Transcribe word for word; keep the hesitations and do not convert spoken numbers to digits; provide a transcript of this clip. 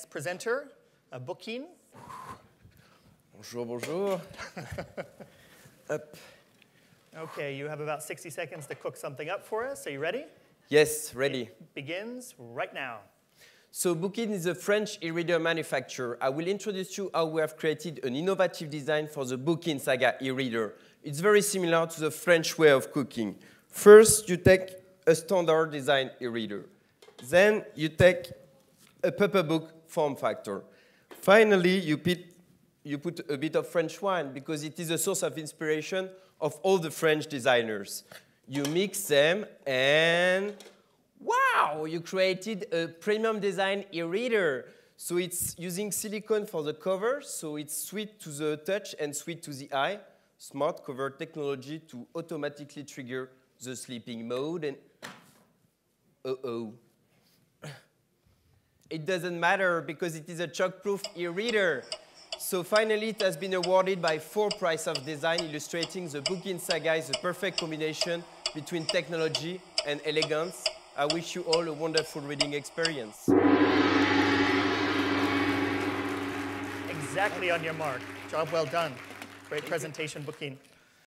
next presenter, uh, Bookeen. Bonjour, bonjour. Up. Okay, you have about sixty seconds to cook something up for us. Are you ready? Yes, ready. It begins right now. So Bookeen is a French e-reader manufacturer. I will introduce you how we have created an innovative design for the Bookeen Saga e-reader. It's very similar to the French way of cooking. First, you take a standard design e-reader. Then you take a paper book form factor. Finally, you put, you put a bit of French wine because it is a source of inspiration of all the French designers. You mix them and wow, you created a premium design e-reader. So it's using silicone for the cover, so it's sweet to the touch and sweet to the eye. Smart cover technology to automatically trigger the sleeping mode and uh-oh. It doesn't matter because it is a shock-proof e-reader. So finally, it has been awarded by four Prize of Design, illustrating the Bookeen Saga is a perfect combination between technology and elegance. I wish you all a wonderful reading experience. Exactly on your mark. Job well done. Great presentation, Bookeen.